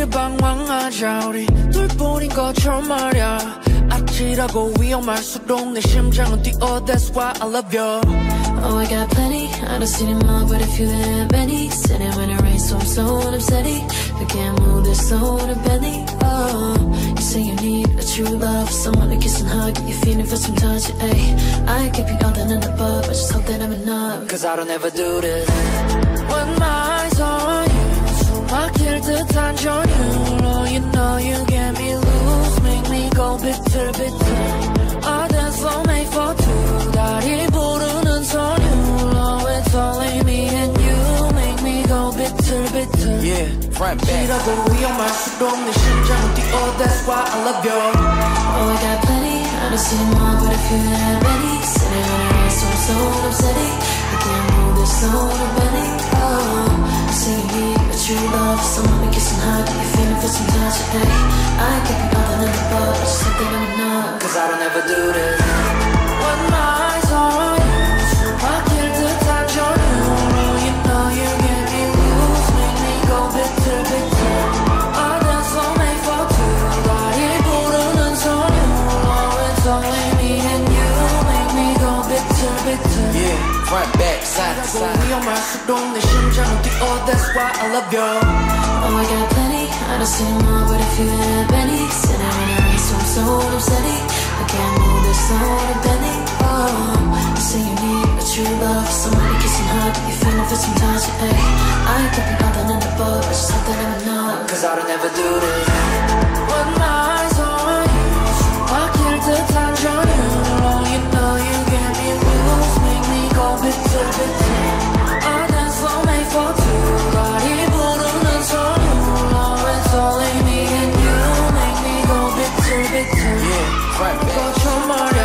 이제 방황하자 우리 둘뿐인 것처럼 말야 아찔하고 위험할수록 내 심장은 뛰어 That's why I love you. Oh, I got plenty. I don't see them all, but if you have any, sitting when it rains, so I'm so upsetty. I can't move this soul to belly. Oh, you say you need a true love, someone to kiss and hug. You're feeling for some touch, ayy. I could be all that and above, I just hope that I'm enough. Cause I don't ever do this. When my eyes on you, 숨막힐 듯한 전율로, you know you get me loose, make me go bitter, bitter. I dance slow, made for two. 다리 부르는 선율로, it's only me and you, make me go bitter, bitter. Yeah, front back. 이라고 위험할수록 내 심장은 뛰어, that's why I love you. Oh, I got plenty. I don't see them all, but if you have any, sitting when it rains, so I'm so upsetty. I can't move this soul to belly. Oh, you say you need a true love, someone to kiss and hug. You're feeling for some touch, ayy. I could be all that and above, I just hope that I'm enough. Cause I don't ever do this. When my eyes on you, 숨막힐 듯한 전율로, you know you get me loose, make me go bitter, bitter. I dance slow, made for two. 다리 부르는 선율로, it's only me and you, make me go bitter, bitter. Yeah, front back, side to side. 위험할수록 내 심장은 뛰어, that's why I love you. Oh, I got plenty. I don't see them all, but if you have any, sitting when it rains, so I'm so upsetty. I can't move this soul to belly. Oh, you say you need a true love, someone to kiss and hug. You're feeling for some touch, ayy. I could be all that and above, I just hope that I'm enough. Cause I don't ever do this. When my eyes on you, 숨막힐 듯한 전율로, you know you get me loose, make me go bitter, bitter. I dance slow, made for two. 다리 부르는 선율로, it's only me and you, make me go bitter, bitter. Yeah, front back. 것처럼 말야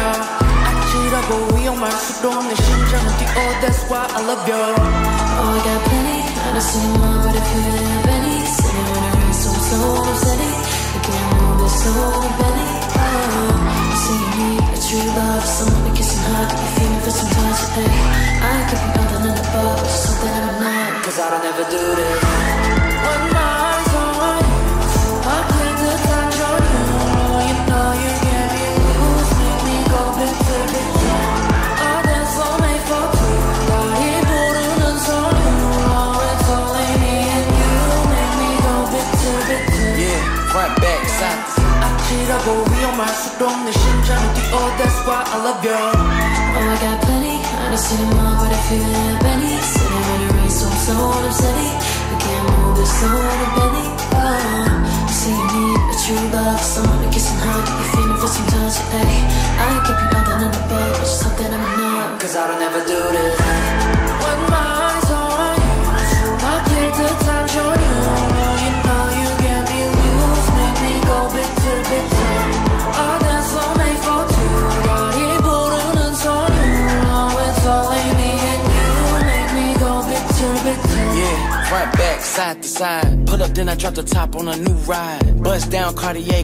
아찔하고 위험할수록 내 심장은 뛰어, that's why I love you. Oh, I got plenty. I don't see them all, but if you have any, sitting when it rains, so I'm so upsetty. I can't move this soul to belly. Oh, you say you need a true love, someone to kiss and hug. You're feeling for some touch, ayy. I could be all that and above, I just hope that I'm enough. Cause I don't ever do this. When my eyes on you, 숨막힐 듯한 전율로, you know you get me loose, make me go bitter, bitter. I dance slow, made for two. 다리 부르는 선율로, it's only me and you, make me go bitter, bitter. Yeah, front back, side to side. 아찔하고 위험할수록 내 심장은 뛰어, that's why I love you. Oh, I got plenty. I don't see them all, but if you have any, sitting when it rains, so I'm so upsetty. I can't move this soul to belly. Oh, you say you need a true love, someone to kiss and hug. You're feeling for some touch, ayy. I could be all that and above, I just hope that I'm enough. Cause I don't ever do this. When my eyes on you, 숨막힐 듯한 전율로, you know you get me loose, make me go bitter, bitter. I dance slow, made for two. 다리 부르는 선율로, it's only me and you, make me go bitter, bitter. Yeah, front back, side to side. Pull up, then I drop the top on a new ride. Bust down Cartier.